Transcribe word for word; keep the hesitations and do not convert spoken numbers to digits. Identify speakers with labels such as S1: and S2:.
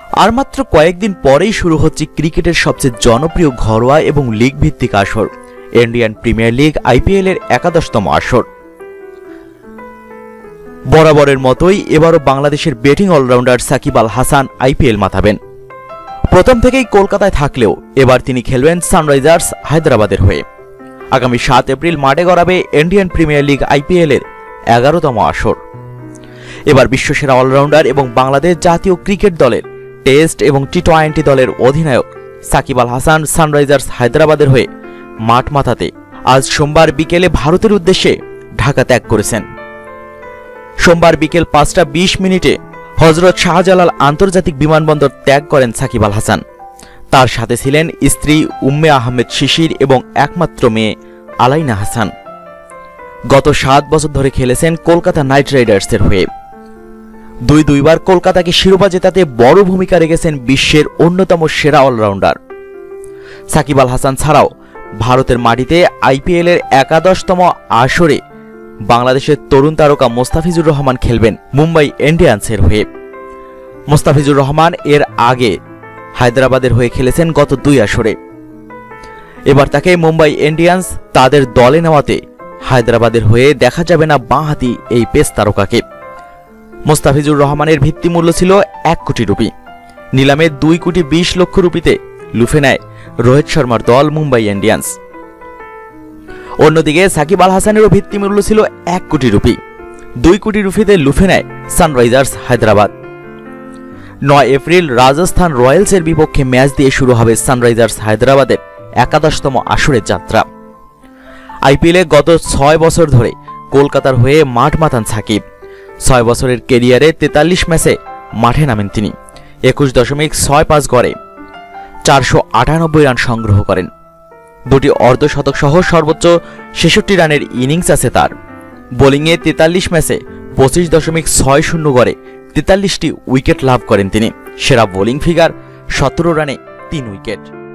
S1: আর মাত্র কয়েকদিন পরেই শুরু হচ্ছে ক্রিকেটের সবচেয়ে জনপ্রিয় ঘরোয়া এবং লিগ ভিত্তিক আসর ইন্ডিয়ান প্রিমিয়ার লিগ আইপিএল এর একাদশতম আসর। বরাবরের মতোই এবারও বাংলাদেশের batting allrounder Shakib Al Hasan IPL মাতাবেন। প্রথম থেকেই কলকাতায় থাকলেও এবার তিনি খেলবেন সানরাইজার্স হায়দ্রাবাদের হয়ে। আগামী সাত এপ্রিল মাঠে গড়াবে ইন্ডিয়ান প্রিমিয়ার লিগ আইপিএল এর এগারোতম আসর। এবার বিশ্বসেরা অলরাউন্ডার এবং বাংলাদেশ জাতীয় ক্রিকেট দলের টেস্ট এবং টি টোয়েন্টি দলের অধিনায়ক সাকিব আল হাসান সানরাইজার্স হায়দ্রাবাদের হয়ে মাঠ মাতাতে আজ সোমবার বিকেলে ভারতের উদ্দেশ্যে ঢাকা ত্যাগ করেছেন। সোমবার বিকেল পাঁচটা বিশ মিনিটে হযরত শাহজালাল আন্তর্জাতিক বিমানবন্দর ত্যাগ করেন সাকিব আল হাসান। তার সাথে ছিলেন স্ত্রী উম্মে আহমেদ শিশির এবং একমাত্র মেয়ে আলাইনা হাসান। গত সাত বছর ধরে খেলেছেন কলকাতা নাইট রাইডার্সের হয়ে। দুই দুইবার কলকাতাকে শিরোপা জেতাতে বড় ভূমিকা রেখেছেন বিশ্বের অন্যতম সেরা অলরাউন্ডার। সাকিব আল হাসান ছাড়াও ভারতের মাটিতে আইপিএল এর একাদশতম আসরে বাংলাদেশের তরুণ তারকা মোস্তাফিজুর রহমান খেলবেন মুম্বাই ইন্ডিয়ান্সের হয়ে। মোস্তাফিজুর রহমান এর আগে হায়দ্রাবাদের হয়ে খেলেছেন গত দুই আসরে। এবার তাকে মুম্বাই ইন্ডিয়ান্স তাদের দলে নেওয়াতে হায়দ্রাবাদের হয়ে দেখা যাবে না বাঁহাতি এই পেস তারকাকে। মোস্তাফিজুর রহমানের ভিত্তিমূল্য ছিল এক কোটি রুপি। নিলামে দুই কোটি বিশ লক্ষ রুপিতে লুফে নেয় রোহিত শর্মার দল মুম্বাই ইন্ডিয়ান্স। অন্যদিকে সাকিব আল হাসানেরও ভিত্তিমূল্য ছিল এক কোটি রুপি। দুই কোটি রুপিতে লুফে নেয় সানরাইজার্স হায়দ্রাবাদ। নয় এপ্রিল রাজস্থান রয়্যালসের বিপক্ষে ম্যাচ দিয়ে শুরু হবে সানরাইজার্স হায়দ্রাবাদের একাদশতম আসরের যাত্রা। আইপিএলে গত ছয় বছর ধরে কলকাতার হয়ে মাঠ মাতান সাকিব। ছয় বছরের কেরিয়ারে তেতাল্লিশ ম্যাচে মাঠে নামেন তিনি। একুশ দশমিক ছয় পাঁচ গড়ে চারশো আটানব্বই রান সংগ্রহ করেন। দুটি অর্ধশতক সহ সর্বোচ্চ ছেষট্টি রানের ইনিংস আছে তার। বোলিংয়ে তেতাল্লিশ ম্যাচে পঁচিশ দশমিক ছয় শূন্য গড়ে তেতাল্লিশটি উইকেট লাভ করেন তিনি। সেরা বোলিং ফিগার সতেরো রানে তিন উইকেট।